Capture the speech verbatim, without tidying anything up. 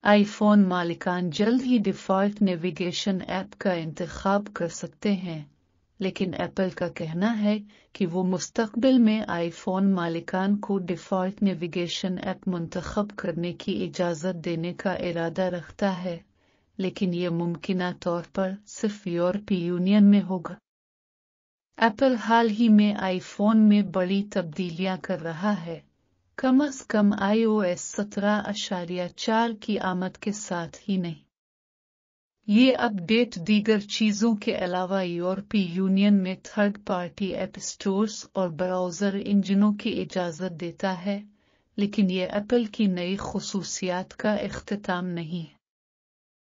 IPhone मालिकान जल्द ही default navigation app का इंतखाब कर सकते हैं, लेकिन एप्पल का कहना है कि वो मुस्तक़बिल में आईफोन मालिकान को डिफ़ॉल्ट नेविगेशन ऐप मुंतखब करने की इजाज़त देने का इरादा रखता है, लेकिन ये मुमकिना तौर पर सिर्फ यूरोपीय यूनियन में होगा। एप्पल हाल ही में आईफोन में बड़ी तब्दीलियां कर रहा है, कम अज कम आईओएस सत्रह अशारिया चार की आमद के साथ ही नहीं। ये अपडेट दीगर चीज़ों के अलावा यूरोपीय यूनियन में थर्ड पार्टी ऐप स्टोर्स और ब्राउज़र इंजनों की इजाज़त देता है, लेकिन ये एप्पल की नई खुसूसियात का इख्तिताम नहीं है।